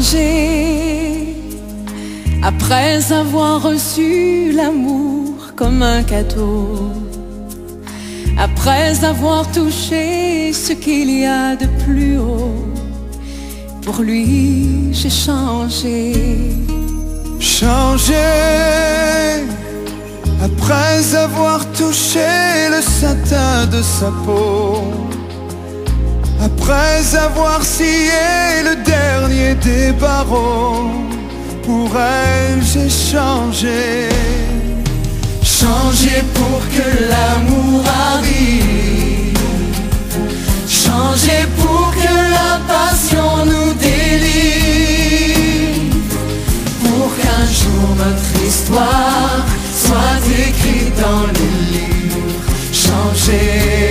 changer après avoir reçu l'amour comme un cadeau, après avoir touché ce qu'il y a de plus haut. Pour lui, j'ai changé. Changé après avoir touché le satin de sa peau, après avoir scié le dernier des barreaux. Pour elle j'ai changé. Changé pour que l'amour arrive, changé pour que la passion nous délivre, pour qu'un jour notre histoire soit écrite dans le livre. Changé,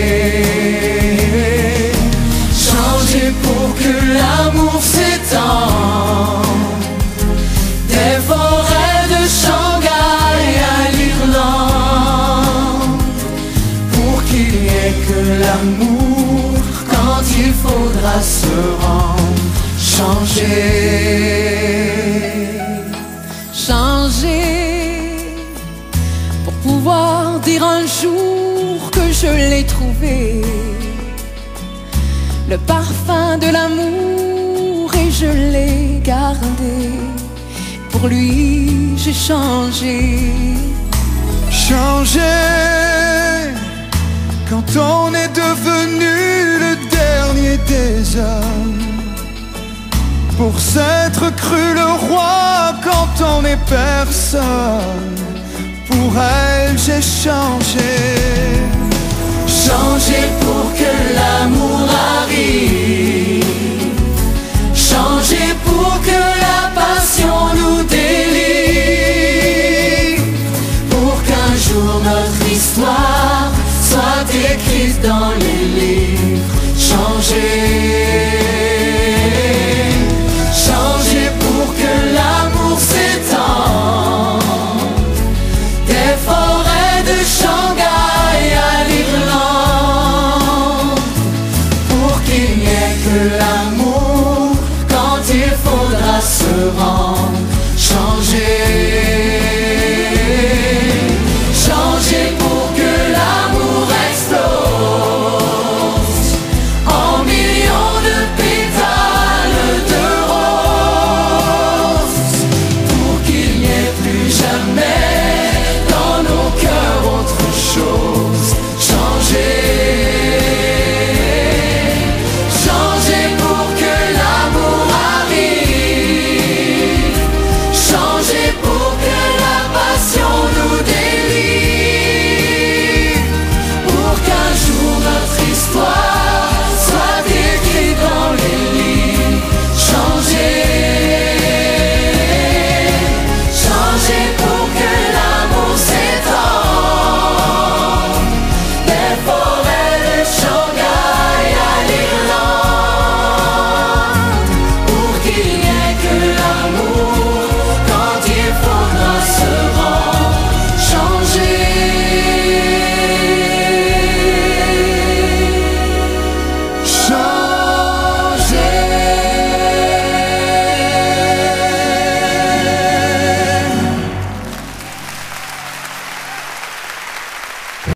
changé pour que l'amour s'étende des forêts de Shanghai à l'Irlande, pour qu'il n'y ait que l'amour quand il faudra se rendre. Changer, changer pour pouvoir dire un jour que je l'ai trouvé, le parfum de l'amour, et je l'ai gardé. Pour lui, j'ai changé. Changé quand on est devenu le dernier des hommes, pour s'être cru le roi quand on est personne. Pour elle, j'ai changé. Changé pour que l'amour arrive, changé pour que la passion nous délivre, pour qu'un jour notre histoire soit écrite dans les livres. Changé, changé pour que l'amour s'étende des forêts de Shanghai à l'Irlande, pour qu'il n'y ait que l'amour quand il faudra se rendre. Changer.